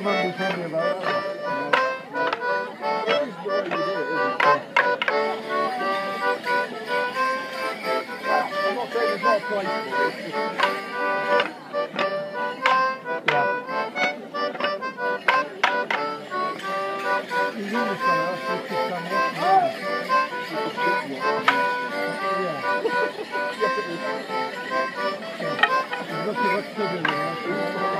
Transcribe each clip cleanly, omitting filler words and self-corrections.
man be telling me about that. That is the way you do it, isn't it? I'm not saying there's not a place for it, it's just... He's English fella, that's what he's done. Yeah. Yes, it is. He's lucky what's still doing that. His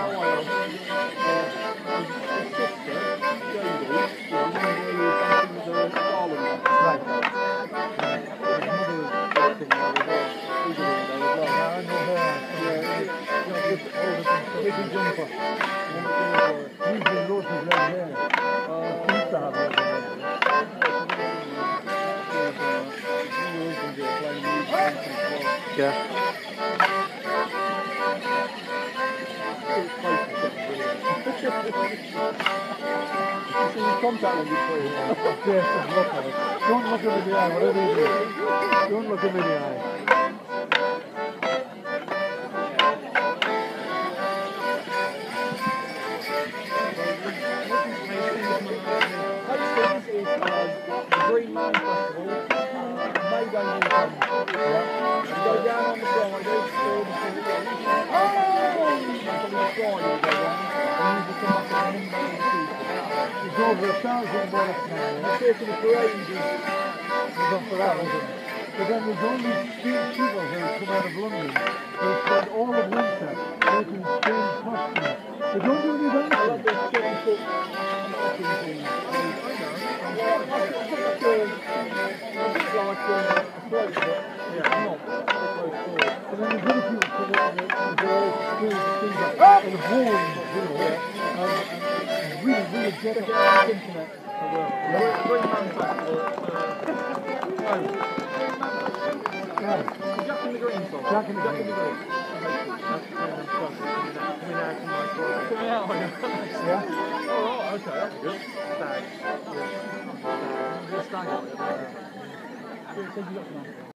sister, Jodie, is the one who was dancing with the Starling. Right. His mother was dancing there as well. She's in there as well. I know her. Yeah, just older than big jumper. Usually loads of red hair. He used to have red hair. Yeah. Contact lenses for you. Yes, look at it. Don't look him in the eye, whatever you do. Don't look him in the eye. Hastings is the Green Man Festival, May Day weekend. Yeah. You go down on the Friday, on the Friday you go down, and you come back on Monday and Tuesday. It's over 1,000 bucks now. The circle of parades is Not for that, isn't it? But then there's all these strange people who come out of London who spend all of winter making strange costumes. They don't do any dancing. I love those 7-foot marking things. And then there's other people come out and they're all strange things like and horns, you know, and really, really get it on the internet. Green Man Festival. Jack in the Green song. Jack in the Green. Coming out on you. Yeah? Oh, right, okay, that's good. Stag. Stag. Stag.